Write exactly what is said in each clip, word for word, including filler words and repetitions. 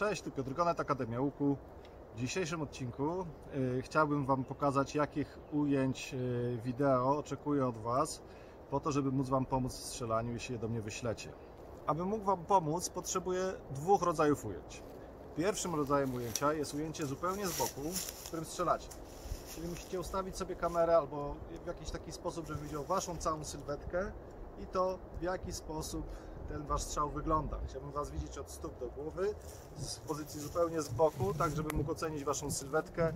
Cześć, tu Piotr Gonet, Akademia Łuku. W dzisiejszym odcinku y, chciałbym Wam pokazać, jakich ujęć y, wideo oczekuję od Was, po to, żeby móc Wam pomóc w strzelaniu, jeśli je do mnie wyślecie. Aby mógł Wam pomóc, potrzebuję dwóch rodzajów ujęć. Pierwszym rodzajem ujęcia jest ujęcie zupełnie z boku, w którym strzelacie. Czyli musicie ustawić sobie kamerę albo w jakiś taki sposób, żeby widział Waszą całą sylwetkę i to, w jaki sposób ten Wasz strzał wygląda. Chciałbym Was widzieć od stóp do głowy, z pozycji zupełnie z boku, tak żeby mógł ocenić Waszą sylwetkę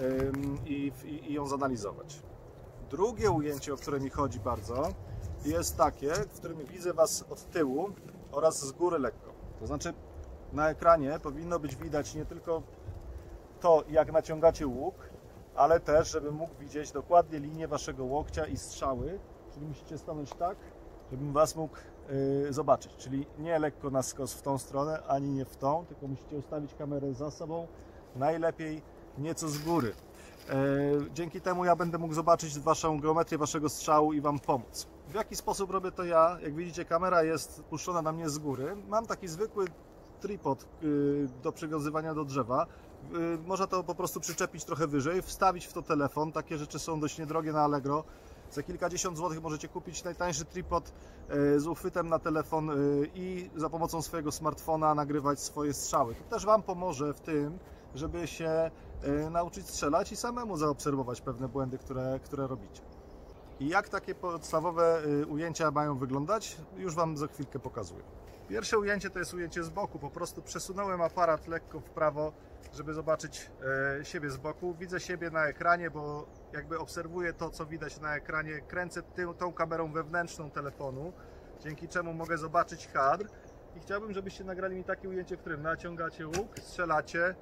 i, i, i ją zanalizować. Drugie ujęcie, o które mi chodzi bardzo, jest takie, w którym widzę Was od tyłu oraz z góry lekko. To znaczy, na ekranie powinno być widać nie tylko to, jak naciągacie łuk, ale też, żeby mógł widzieć dokładnie linię Waszego łokcia i strzały, czyli musicie stanąć tak, żebym Was mógł yy, zobaczyć, czyli nie lekko na skos w tą stronę, ani nie w tą, tylko musicie ustawić kamerę za sobą, najlepiej nieco z góry. Yy, dzięki temu ja będę mógł zobaczyć Waszą geometrię Waszego strzału i Wam pomóc. W jaki sposób robię to ja? Jak widzicie, kamera jest puszczona na mnie z góry. Mam taki zwykły tripod yy, do przywiązywania do drzewa. Yy, można to po prostu przyczepić trochę wyżej, wstawić w to telefon. Takie rzeczy są dość niedrogie na Allegro. Za kilkadziesiąt złotych możecie kupić najtańszy tripod z uchwytem na telefon i za pomocą swojego smartfona nagrywać swoje strzały. To też Wam pomoże w tym, żeby się nauczyć strzelać i samemu zaobserwować pewne błędy, które, które robicie. I jak takie podstawowe ujęcia mają wyglądać, już Wam za chwilkę pokazuję. Pierwsze ujęcie to jest ujęcie z boku. Po prostu przesunąłem aparat lekko w prawo, żeby zobaczyć siebie z boku. Widzę siebie na ekranie, bo jakby obserwuję to, co widać na ekranie. Kręcę tą, tą kamerą wewnętrzną telefonu, dzięki czemu mogę zobaczyć kadr. I chciałbym, żebyście nagrali mi takie ujęcie, w którym naciągacie łuk, strzelacie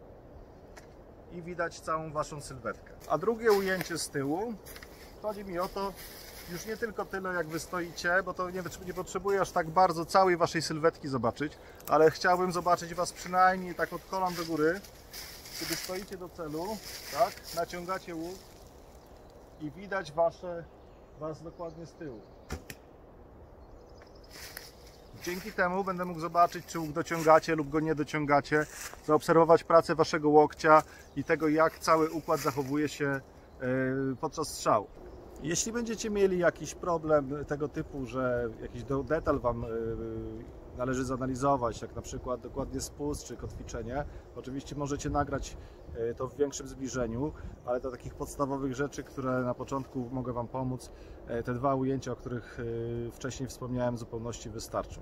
i widać całą Waszą sylwetkę. A drugie ujęcie z tyłu, chodzi mi o to, już nie tylko tyle, jak Wy stoicie, bo to nie, nie potrzebuję aż tak bardzo całej Waszej sylwetki zobaczyć, ale chciałbym zobaczyć Was przynajmniej tak od kolan do góry, kiedy stoicie do celu, tak, naciągacie łuk i widać wasze, Was dokładnie z tyłu. Dzięki temu będę mógł zobaczyć, czy łuk dociągacie lub go nie dociągacie, zaobserwować pracę Waszego łokcia i tego, jak cały układ zachowuje się podczas strzału. Jeśli będziecie mieli jakiś problem tego typu, że jakiś detal Wam należy zanalizować, jak na przykład dokładnie spust czy kotwiczenie, oczywiście możecie nagrać to w większym zbliżeniu, ale do takich podstawowych rzeczy, które na początku mogę Wam pomóc, te dwa ujęcia, o których wcześniej wspomniałem, w zupełności wystarczą.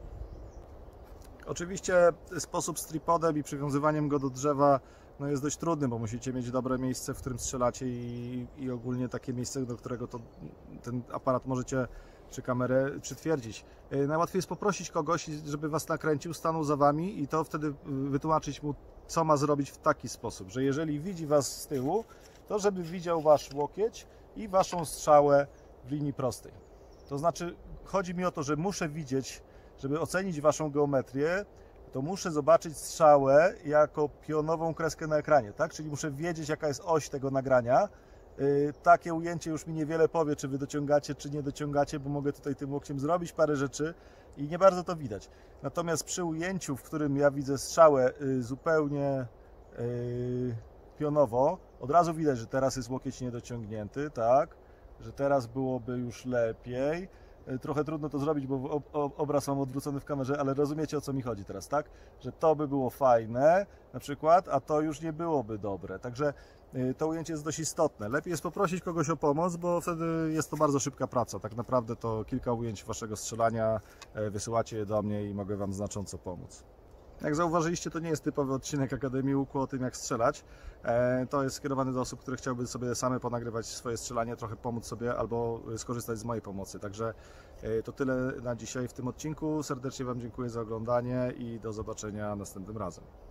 Oczywiście sposób z tripodem i przywiązywaniem go do drzewa no jest dość trudny, bo musicie mieć dobre miejsce, w którym strzelacie i, i ogólnie takie miejsce, do którego to, ten aparat możecie, czy kamerę przytwierdzić. Najłatwiej jest poprosić kogoś, żeby Was nakręcił, stanął za Wami i to wtedy wytłumaczyć mu, co ma zrobić w taki sposób, że jeżeli widzi Was z tyłu, to żeby widział Wasz łokieć i Waszą strzałę w linii prostej. To znaczy, chodzi mi o to, że muszę widzieć, żeby ocenić Waszą geometrię, to muszę zobaczyć strzałę jako pionową kreskę na ekranie, tak? Czyli muszę wiedzieć, jaka jest oś tego nagrania. Yy, takie ujęcie już mi niewiele powie, czy Wy dociągacie, czy nie dociągacie, bo mogę tutaj tym łokciem zrobić parę rzeczy i nie bardzo to widać. Natomiast przy ujęciu, w którym ja widzę strzałę yy, zupełnie yy, pionowo, od razu widać, że teraz jest łokieć niedociągnięty, tak? Że teraz byłoby już lepiej. Trochę trudno to zrobić, bo obraz mam odwrócony w kamerze, ale rozumiecie, o co mi chodzi teraz, tak? Że to by było fajne na przykład, a to już nie byłoby dobre. Także to ujęcie jest dość istotne. Lepiej jest poprosić kogoś o pomoc, bo wtedy jest to bardzo szybka praca. Tak naprawdę to kilka ujęć Waszego strzelania, wysyłacie je do mnie i mogę Wam znacząco pomóc. Jak zauważyliście, to nie jest typowy odcinek Akademii Łuku o tym, jak strzelać. To jest skierowany do osób, które chciałyby sobie same ponagrywać swoje strzelanie, trochę pomóc sobie albo skorzystać z mojej pomocy. Także to tyle na dzisiaj w tym odcinku. Serdecznie Wam dziękuję za oglądanie i do zobaczenia następnym razem.